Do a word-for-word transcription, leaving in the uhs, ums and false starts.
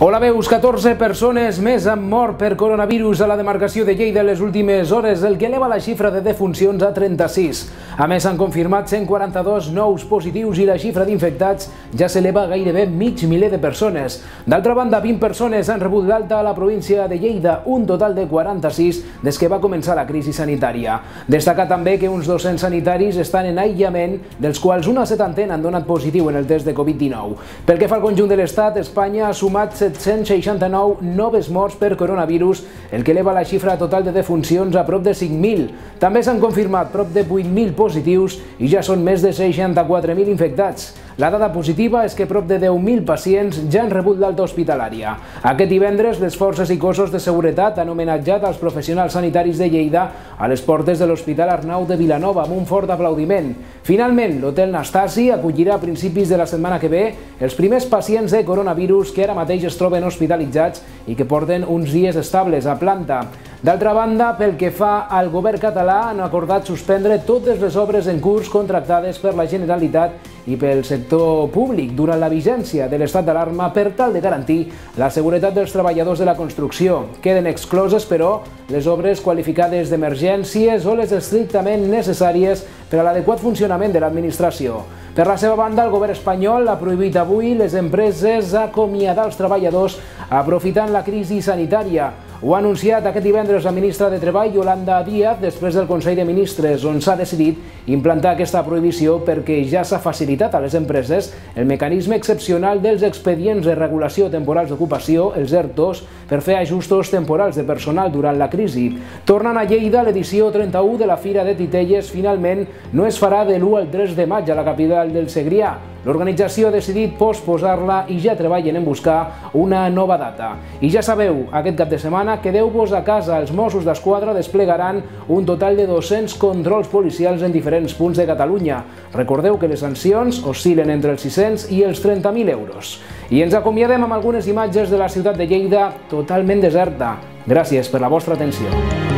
Hola, veus, catorze persones més han mort per coronavirus a la demarcació de Lleida en les últimes hores, el que eleva la xifra de defuncions a trenta-sis. A més, s'han confirmat cent quaranta-dos nous positius i la xifra d'infectats ja s'eleva a gairebé mig miler de persones. D'altra banda, vint persones han rebut l'alta a la província de Lleida, un total de quaranta-sis des que va començar la crisi sanitària. Destaca també que uns dos-cents sanitaris estan en aïllament, dels quals una setantena han donat positiu en el test de Covid dinou. Pel que fa al conjunt de l'Estat, Espanya ha sumat set-cents seixanta-nou noves morts per coronavirus, el que eleva la xifra total de defuncions a prop de cinc mil. També s'han confirmat prop de vuit mil positius i ja són més de seixanta-quatre mil infectats. La dada positiva és que prop de deu mil pacients ja han rebut l'alta hospitalària. Aquest divendres, les forces i cossos de seguretat han homenatjat als professionals sanitaris de Lleida a les portes de l'Hospital Arnau de Vilanova amb un fort aplaudiment. Finalment, l'Hotel Nastasi acollirà a principis de la setmana que ve els primers pacients de coronavirus que ara mateix es troben hospitalitzats i que porten uns dies estables a planta. D'altra banda, pel que fa al govern català, han acordat suspendre totes les obres en curs contractades per la Generalitat i pel sector públic durant la vigència de l'estat d'alarma per tal de garantir la seguretat dels treballadors de la construcció. Queden excloses, però, les obres qualificades d'emergències o les estrictament necessàries per a l'adequat funcionament de l'administració. Per la seva banda, el govern espanyol ha prohibit avui les empreses acomiadar els treballadors aprofitant la crisi sanitària. Ho ha anunciat aquest divendres la ministra de Treball, Yolanda Díaz, després del Consell de Ministres, on s'ha decidit implantar aquesta prohibició perquè ja s'ha facilitat a les empreses el mecanisme excepcional dels expedients de regulació temporals d'ocupació, els ERTOs, per fer ajustos temporals de personal durant la crisi. Tornant a Lleida, l'edició trenta-u de la Fira de Titelles finalment no es farà de l'u al tres de maig a la capital del Segrià. L'organització ha decidit posposar-la i ja treballen en buscar una nova data. I ja sabeu, aquest cap de setmana quedeu-vos a casa. Els Mossos d'Esquadra desplegaran un total de dos-cents controls policials en diferents punts de Catalunya. Recordeu que les sancions oscil·len entre els sis-cents i els trenta mil euros. I ens acomiadem amb algunes imatges de la ciutat de Lleida totalment deserta. Gràcies per la vostra atenció.